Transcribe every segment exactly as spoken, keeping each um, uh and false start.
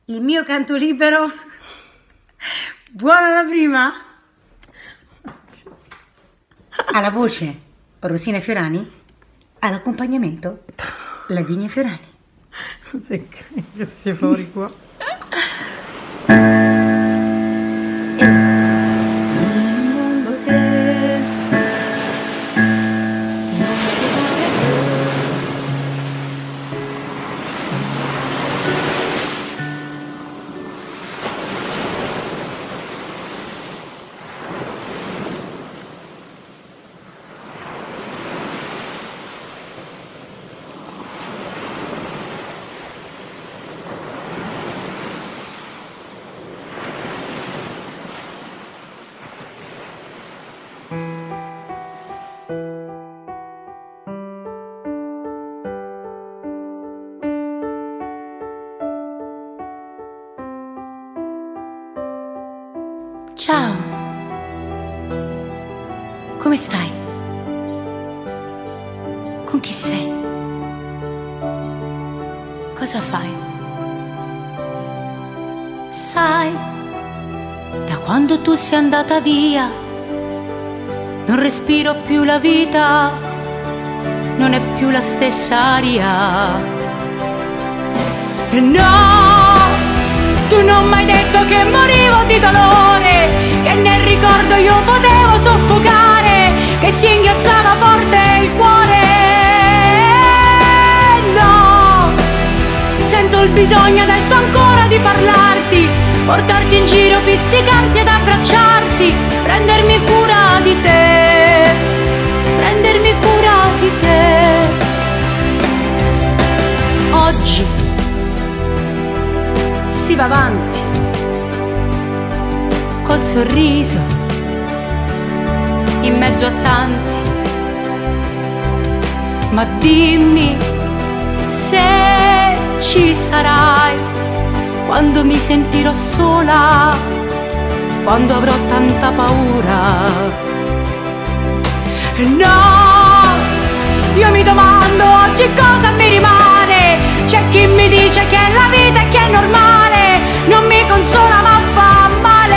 Il mio canto libero. Buona la prima. Alla voce Rosina Fiorani, all'accompagnamento Lavinia Fiorani. Sì, che si fuori qua. Ciao, come stai? Con chi sei? Cosa fai? Sai, da quando tu sei andata via, non respiro più la vita, non è più la stessa aria. E no, tu non mi hai detto che morivo di dolore, che nel ricordo io potevo soffocare, che si inghiozzava forte il cuore. No, sento il bisogno adesso ancora di parlarti, portarti in giro, pizzicarti ed abbracciarti, prendermi cura di te, prendermi cura di te. Oggi si va avanti col sorriso in mezzo a tanti, ma dimmi se ci sarai quando mi sentirò sola, quando avrò tanta paura. E no, io mi domando oggi cosa mi rimane. C'è chi mi dice che è la vita e che è normale, non mi consola ma fa male.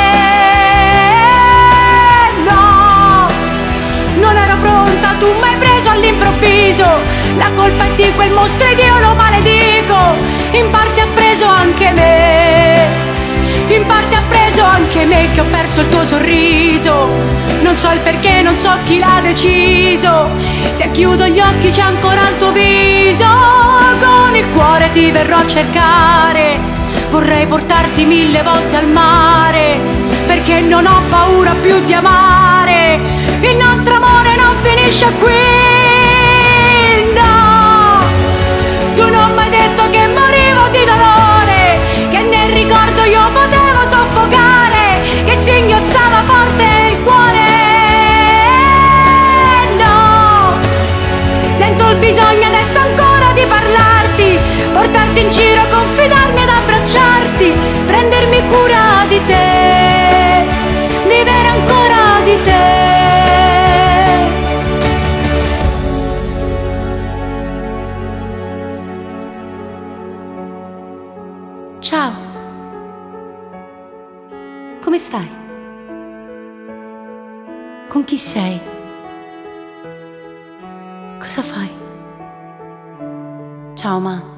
No, non ero pronta, tu mi hai preso all'improvviso, la colpa è di quel mostro ed io lo maledico. In parte ha preso anche me, in parte ha preso anche me, che ho perso il tuo sorriso. Non so il perché, non so chi l'ha deciso, se chiudo gli occhi c'è ancora il tuo viso. Con il cuore ti verrò a cercare, vorrei portarti mille volte al mare, perché non ho paura più di amare. Il nostro amore non finisce qui. No, tu non mi hai detto che morivo di dolore, che nel ricordo io potevo soffocare, che si inghiozzava forte il cuore. No, sento il bisogno adesso ancora di parlarti, portarti in giro, confidarmi ed abbracciarti, prendermi cura di te, vivere ancora di te. Ciao, come stai? Con chi sei? Cosa fai? Ciao, ma.